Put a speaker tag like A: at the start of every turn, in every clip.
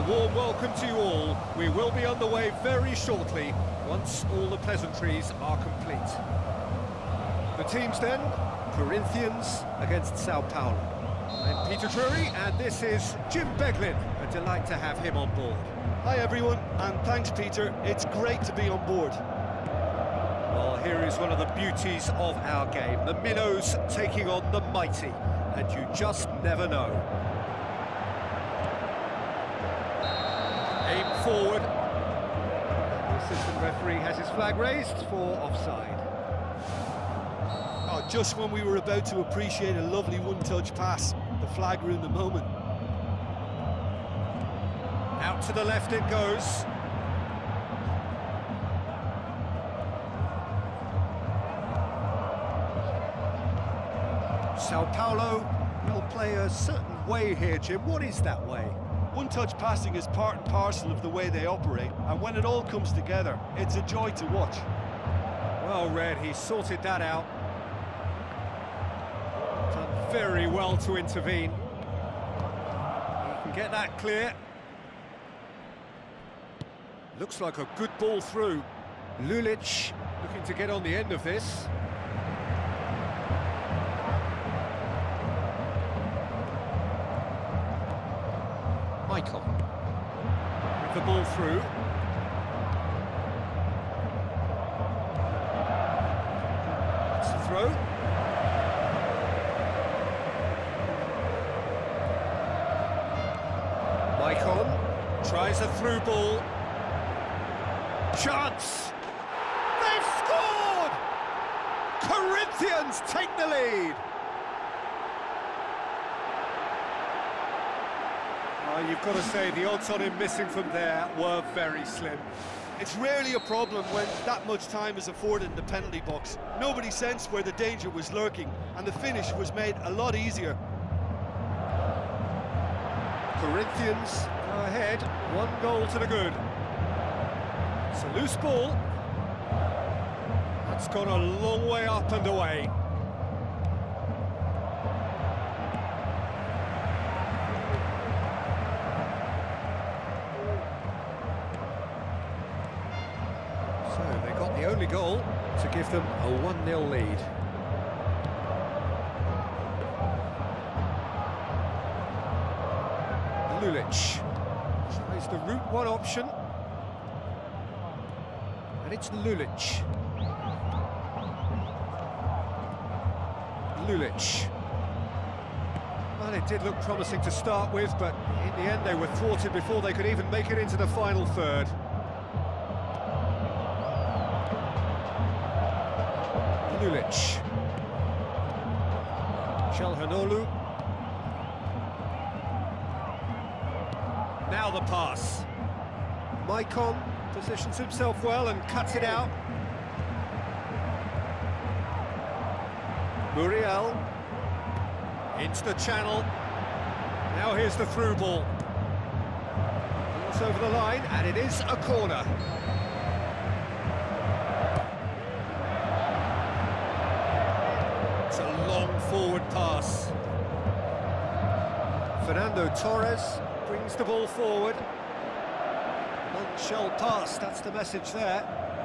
A: warm welcome to you all. We will be underway very shortly, once all the pleasantries are complete. The teams then, Corinthians against Sao Paulo. I'm Peter Drury, and this is Jim Beglin. A delight to have him on board.
B: Hi everyone, and thanks Peter, it's great to be on board.
A: Well, here is one of the beauties of our game, the minnows taking on the mighty, and you just never know. Aim forward. The assistant referee has his flag raised for offside.
B: Oh, just when we were about to appreciate a lovely one-touch pass, the flag ruined the moment.
A: Out to the left it goes. Sao Paulo will play a certain way here, Jim. What is that way?
B: One-touch passing is part and parcel of the way they operate, and when it all comes together, it's a joy to watch.
A: Well read, he sorted that out. Done very well to intervene. He can get that clear. Looks like a good ball through. Lulic looking to get on the end of this. Michael. With the ball through. That's the throw. Michael tries a through ball. Chance! They've scored! Corinthians take the lead! You've got to say, the odds on him missing from there were very slim.
B: It's rarely a problem when that much time is afforded in the penalty box. Nobody sensed where the danger was lurking, and the finish was made a lot easier.
A: Corinthians go ahead, 1 goal to the good. It's a loose ball. That's gone a long way up and away. So they got the only goal to give them a 1-0 lead. Lulic tries the route one option. And it's Lulic. Lulic. Well, it did look promising to start with, but in the end they were thwarted before they could even make it into the final third. Lulic. Calhanoglu. Now the pass. Maicon positions himself well and cuts it out. Muriel into the channel. Now here's the through ball. It's over the line, and it is a corner. It's a long forward pass. Fernando Torres brings the ball forward. None shall pass, that's the message there.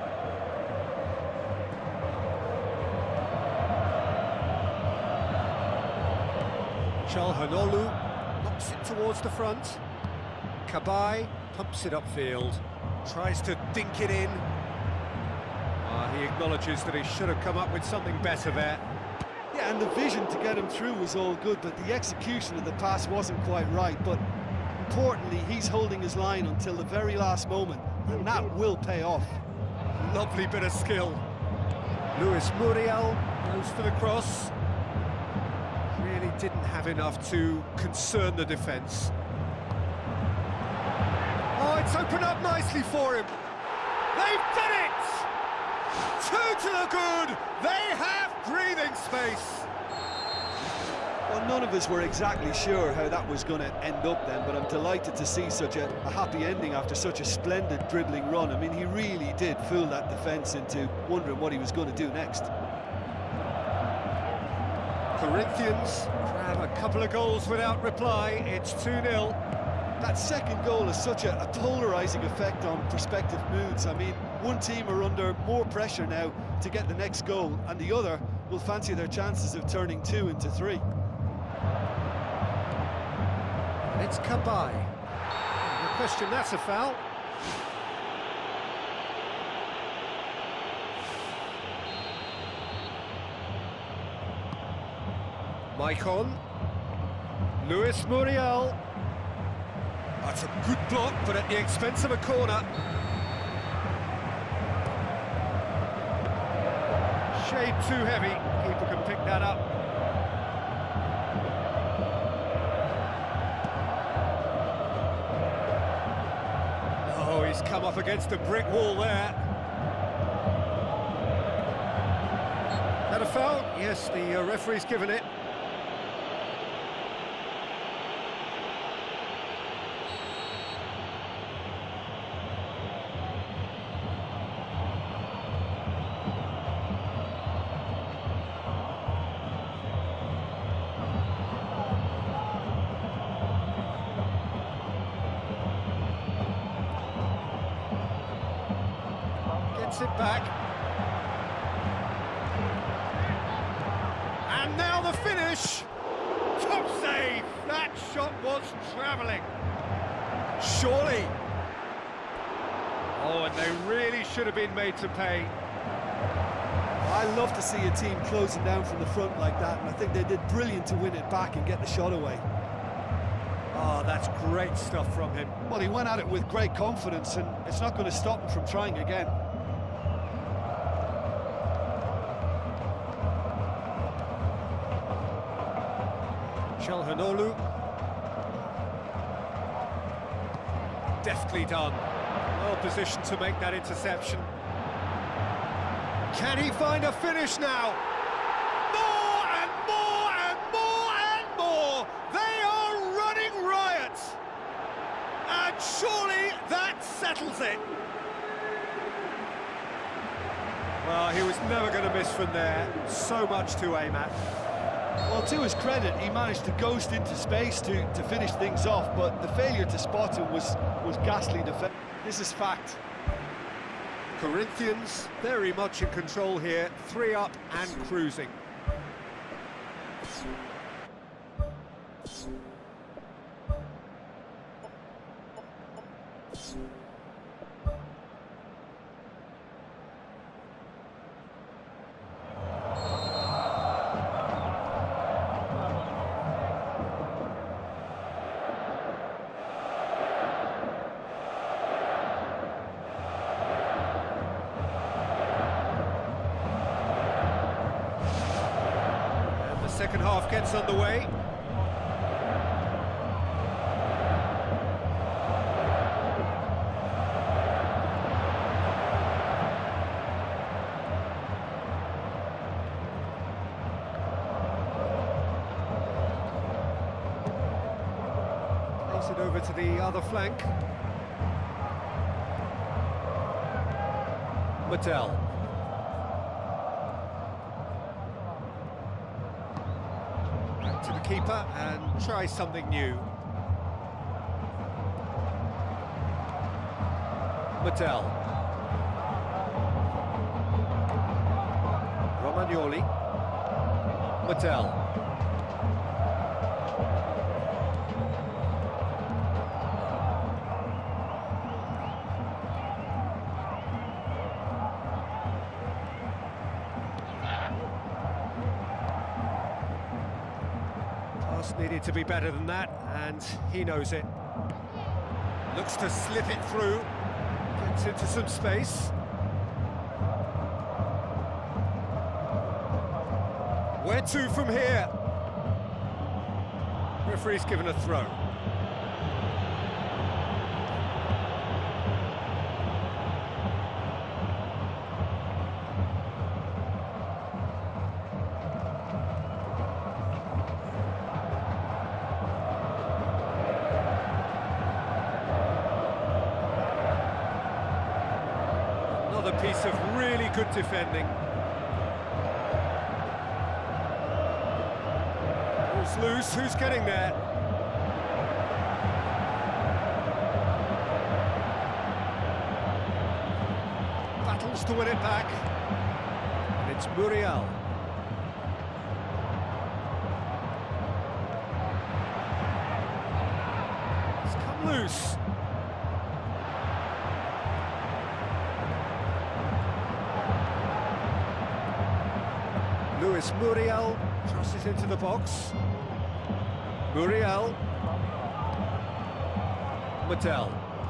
A: Calhanoglu knocks it towards the front. Cabaye pumps it upfield, tries to dink it in. He acknowledges that he should have come up with something better there.
B: Yeah, and the vision to get him through was all good, but the execution of the pass wasn't quite right. But importantly, he's holding his line until the very last moment, and that will pay off.
A: Lovely bit of skill. Luis Muriel goes for the cross. Really didn't have enough to concern the defence. Oh, it's opened up nicely for him. They've done it! 2 to the good. They have breathing space.
B: Well, none of us were exactly sure how that was going to end up then, but I'm delighted to see such a happy ending after such a splendid dribbling run. I mean, he really did fool that defence into wondering what he was going to do next.
A: Corinthians grab a couple of goals without reply. It's 2-0.
B: That second goal has such a polarising effect on prospective moods. I mean, one team are under more pressure now to get the next goal, and the other will fancy their chances of turning 2 into 3.
A: It's Cabaye. No question, that's a foul. Maicon. Luis Muriel. That's a good block, but at the expense of a corner. Shade too heavy. Keeper can pick that up. Oh, he's come up against a brick wall there. That a foul? Yes, the referee's given it. It back, and now the finish. Top save. That shot was travelling. Surely. Oh, and they really should have been made to pay.
B: I love to see a team closing down from the front like that, and I think they did brilliant to win it back and get the shot away.
A: Oh, that's great stuff from him.
B: Well, he went at it with great confidence, and it's not going to stop him from trying again.
A: Çalhanoğlu. Deftly done. Well positioned to make that interception. Can he find a finish now? More and more and more and more! They are running riot! And surely that settles it. Well, he was never going to miss from there. So much to aim at.
B: Well, to his credit, he managed to ghost into space to finish things off, but the failure to spot him was ghastly defense. This is fact.
A: Corinthians very much in control here, 3 up and cruising. Second half gets underway. Pass it over to the other flank. Mattel. To the keeper and try something new. Mattel. Romagnoli. Mattel. Needed to be better than that, and he knows it. Looks to slip it through, gets into some space. Where to from here? Referee's given a throw. Another piece of really good defending. Ball's loose, who's getting there? chance to win it back. And it's Muriel. It's come loose. Luis Muriel crosses into the box. Muriel. Mattel.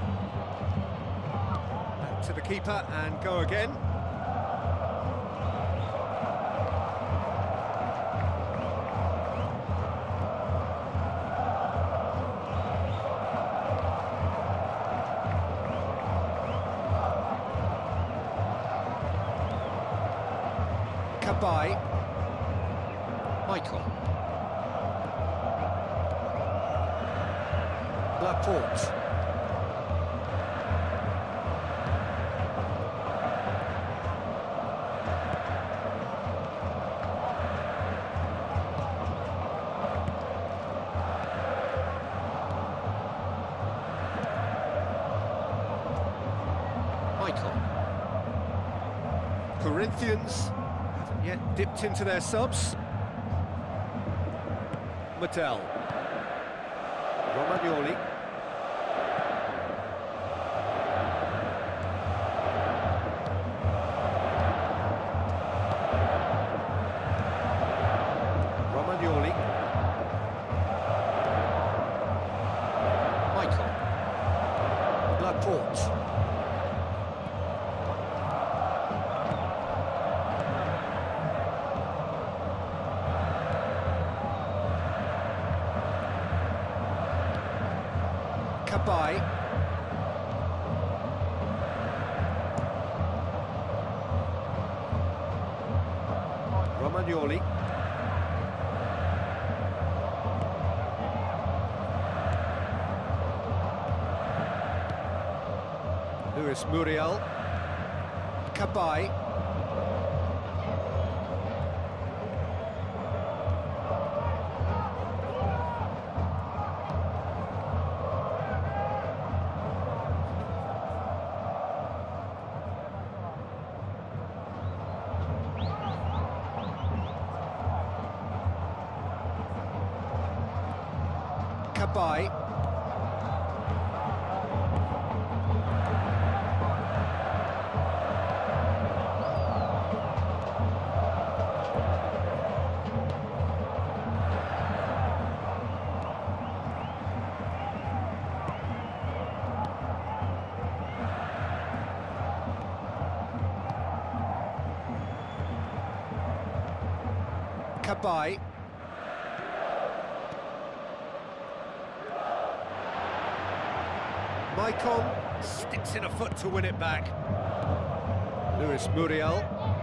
A: Back to the keeper and go again. Cabaye. Michael. Laporte. Michael. Corinthians haven't yet dipped into their subs. Mattel. Romagnoli. Romagnoli. Michael. Laporte. Cabaye. Romagnoli. Luis Muriel. Cabaye. Cabaye. Cabaye. Maicon sticks in a foot to win it back. Luis Muriel.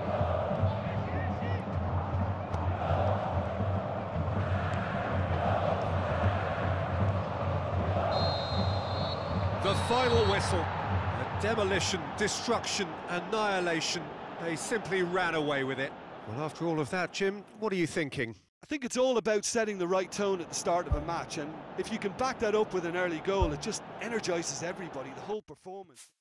A: The final whistle. A demolition, destruction, annihilation. They simply ran away with it. Well, after all of that, Jim, what are you thinking?
B: I think it's all about setting the right tone at the start of a match, and if you can back that up with an early goal, it just energises everybody, the whole performance.